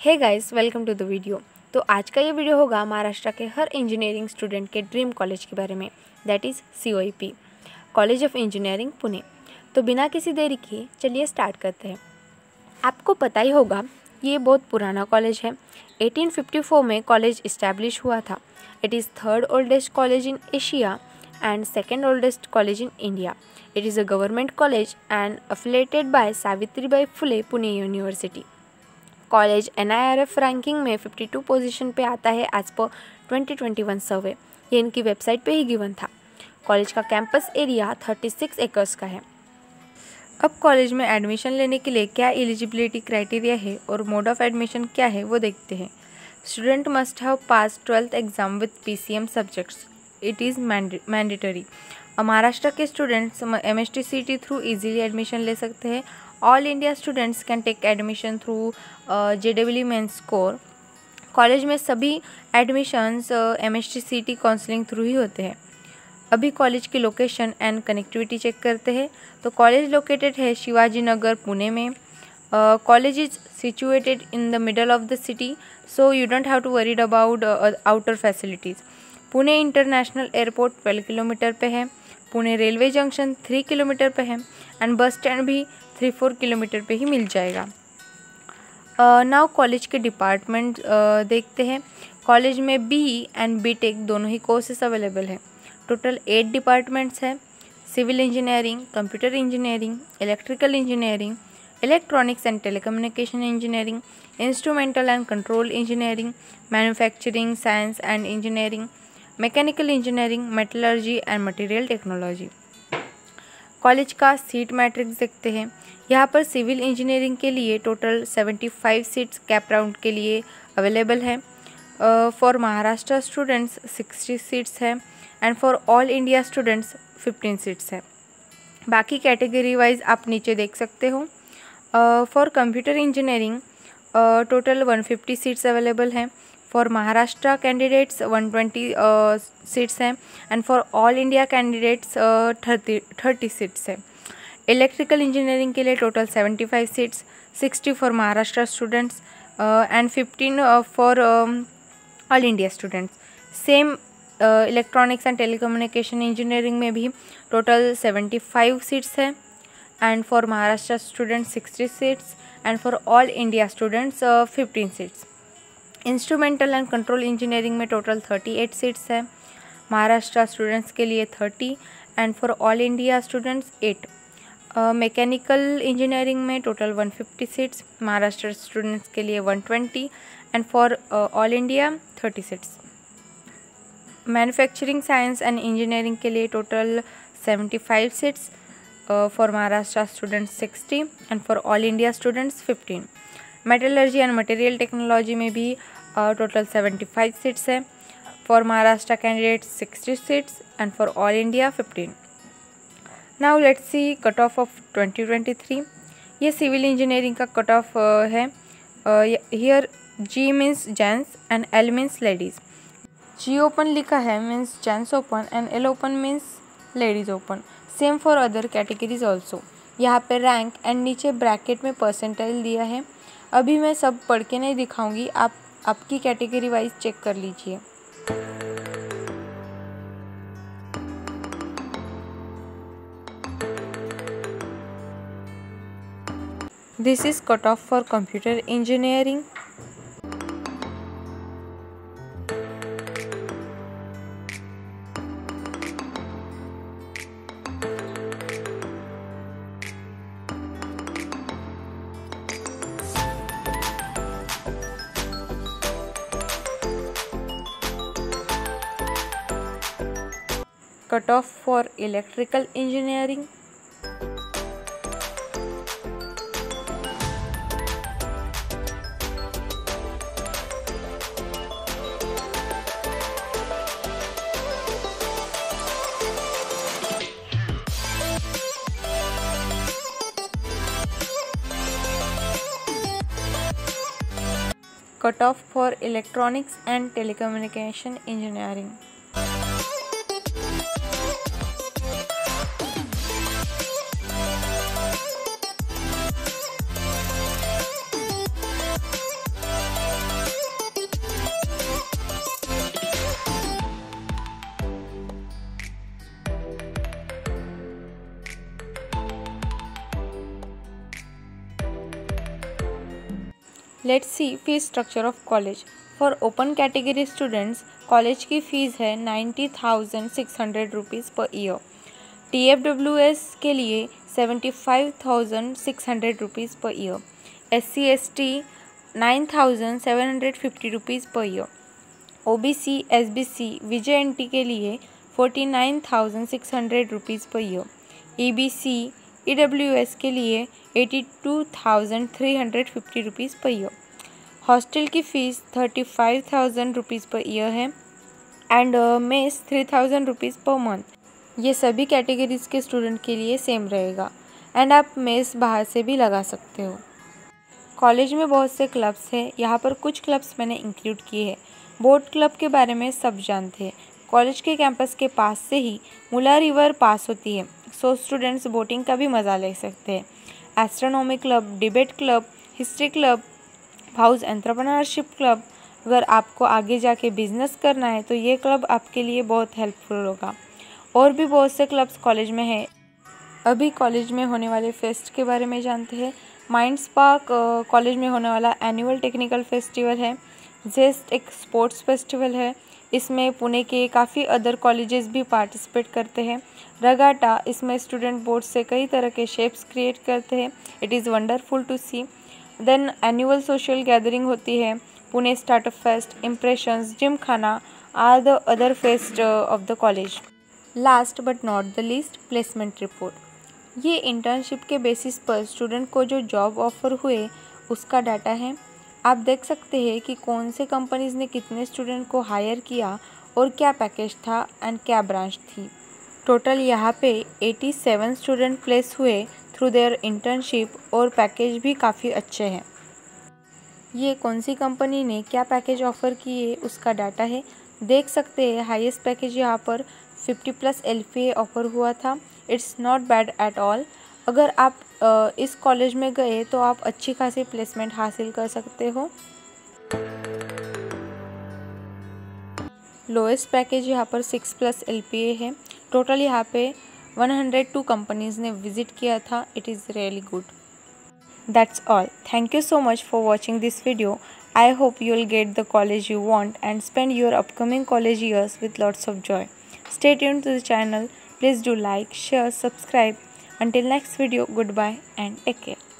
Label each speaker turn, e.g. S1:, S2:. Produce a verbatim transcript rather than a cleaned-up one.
S1: Hey guys, welcome to the video. तो आज का ये वीडियो होगा महाराष्ट्र के हर इंजीनियरिंग स्टूडेंट के ड्रीम कॉलेज के बारे में, that is C O E P, college of engineering Pune. तो बिना किसी देरी के चलिए स्टार्ट करते हैं। आपको पता ही होगा ये बहुत पुराना कॉलेज है। अठारह सौ चौवन में कॉलेज इस्टेब्लिश हुआ था। It is third oldest college in Asia and second oldest college in India. It is a government college and affiliated by Savitribai Phule Pune University. College N I R F ranking में बावन position पे आता है as per twenty twenty one सर्वे। ये इनकी website पे ही given था। कॉलेज का कैंपस एरिया छत्तीस एकर्स का है। अब कॉलेज में एडमिशन लेने के लिए क्या एलिजिबिलिटी क्राइटेरिया है और मोड ऑफ एडमिशन क्या है वो देखते हैं। Student must have pass twelfth exam with P C M subjects. It is mandatory. Maharashtra के students M S T C T through easily admission ले सकते हैं। All India students can take admission through J W E mains score. College में सभी admissions M S T C T counselling through ही होते हैं। अभी कॉलेज की लोकेशन एंड कनेक्टिविटी चेक करते हैं। तो कॉलेज लोकेटेड है शिवाजी नगर पुणे में। College is situated in the middle of the city, so you don't have to worried about outer facilities. Pune international airport twelve kilometre पे है। Pune railway junction three kilometre पे है and bus stand भी three four kilometre पे ही मिल जाएगा। Now college के डिपार्टमेंट uh, देखते हैं। कॉलेज में बी एंड बी टेक दोनों ही कोर्सेस अवेलेबल है। टोटल एट डिपार्टमेंट्स हैं। Civil engineering, computer engineering, electrical engineering, electronics and telecommunication engineering, instrumental and control engineering, manufacturing science and engineering, mechanical engineering, metallurgy and material technology. College का seat matrix देखते हैं। यहाँ पर civil engineering के लिए total पचहत्तर seats cap round के लिए अवेलेबल है। फॉर महाराष्ट्र स्टूडेंट्स साठ सीट्स है and for all India students पंद्रह सीट्स है। बाकी कैटेगरी वाइज आप नीचे देख सकते हो। फॉर कंप्यूटर इंजीनियरिंग टोटल एक सौ पचास सीट्स अवेलेबल हैं। फॉर महाराष्ट्र कैंडिडेट्स एक सौ बीस सीट्स हैं and for all India candidates तीस सीट्स है। इलेक्ट्रिकल इंजीनियरिंग के लिए टोटल पचहत्तर सीट्स, साठ फॉर महाराष्ट्र स्टूडेंट्स एंड पंद्रह for all India students. Same electronics and telecommunication engineering में भी टोटल पचहत्तर सीट्स है एंड फॉर महाराष्ट्र स्टूडेंट्स साठ seats and for all India students पंद्रह seats. Instrumental and control engineering में टोटल अड़तीस सीट्स है। महाराष्ट्र स्टूडेंट्स के लिए तीस and for all India students आठ। मैकेनिकल इंजीनियरिंग में टोटल एक सौ पचास सीट्स, महाराष्ट्र स्टूडेंट्स के लिए एक सौ बीस एंड फॉर ऑल इंडिया तीस seats. Manufacturing science and engineering के लिए टोटल पचहत्तर सीट्स, फॉर महाराष्ट्र स्टूडेंट्स साठ and for all India students पंद्रह। मेटलर्जी एंड मटेरियल टेक्नोलॉजी में भी टोटल पचहत्तर सीट्स है। फॉर महाराष्ट्र कैंडिडेट्स साठ seats and for all India पंद्रह। Now let's see cut off of twenty twenty three. ये सिविल इंजीनियरिंग का कट ऑफ है। Here G means gents and L means ladies. G open लिखा है means gents open and L open means ladies open. Same for other categories also. यहाँ पे rank and नीचे bracket में percentile दिया है। अभी मैं सब पढ़ के नहीं दिखाऊंगी, आप आपकी कैटेगरी वाइज चेक कर लीजिए। This is cut off for computer engineering. Cut off for electrical engineering. Cut off for electronics and telecommunication engineering. Let's see fees structure of college. For open category students college की fees है ninety thousand six hundred rupees per year. T F W S के लिए seventy five thousand six hundred rupees per year. S C S T nine thousand seven hundred fifty rupees per year. O B C S B C V J N T के लिए forty nine thousand six hundred rupees per year. ई B C E W S के लिए eighty two thousand three hundred fifty rupees per year. Hostel की fees thirty five thousand rupees per year है and mess three thousand rupees per month. ये सभी categories के student के लिए same रहेगा एंड आप मेस बाहर से भी लगा सकते हो। कॉलेज में बहुत से क्लब्स हैं, यहाँ पर कुछ क्लब्स मैंने इंक्लूड किए हैं। बोट क्लब के बारे में सब जानते हैं। कॉलेज के कैंपस के पास से ही मुला रिवर पास होती है, सो स्टूडेंट्स बोटिंग का भी मज़ा ले सकते हैं। Astronomy club, debate club, history club, house entrepreneurship club. अगर आपको आगे जाके बिजनेस करना है तो ये क्लब आपके लिए बहुत हेल्पफुल होगा। और भी बहुत से क्लब्स कॉलेज में हैं। अभी कॉलेज में होने वाले फेस्ट के बारे में जानते हैं। माइंड स्पार्क कॉलेज में होने वाला एनुअल टेक्निकल फेस्टिवल है। जेस्ट एक स्पोर्ट्स फेस्टिवल है, इसमें पुणे के काफ़ी अदर कॉलेजेस भी पार्टिसिपेट करते हैं। रगाटा, इसमें स्टूडेंट बोर्ड से कई तरह के शेप्स क्रिएट करते हैं। It is wonderful to see. Then annual social gathering होती है। Pune startup fest, impressions, gymkhana are the other fest of the college. Last but not the least, placement report. ये internship के बेसिस पर student को जो job offer हुए उसका data है। आप देख सकते हैं कि कौन से कंपनीज़ ने कितने स्टूडेंट को हायर किया और क्या पैकेज था एंड क्या ब्रांच थी। टोटल यहाँ पे सत्तासी स्टूडेंट प्लेस हुए थ्रू देयर इंटर्नशिप और पैकेज भी काफ़ी अच्छे हैं। ये कौन सी कंपनी ने क्या पैकेज ऑफ़र किए उसका डाटा है। देख सकते हैं हाईएस्ट पैकेज यहाँ पर fifty plus L P A offer हुआ था। It's not bad at all. अगर आप आ, इस कॉलेज में गए तो आप अच्छी खासी प्लेसमेंट हासिल कर सकते हो। लोएस्ट पैकेज यहाँ पर six plus L P A है। टोटल यहाँ पे वन हंड्रेड टू कंपनीज़ ने विजिट किया था। It is really good. That's all. Thank you so much for watching this video. I hope you'll get the college you want and spend your upcoming college years with lots of joy. Stay tuned to the channel. Please do like, share, subscribe. Until next video, goodbye and take care.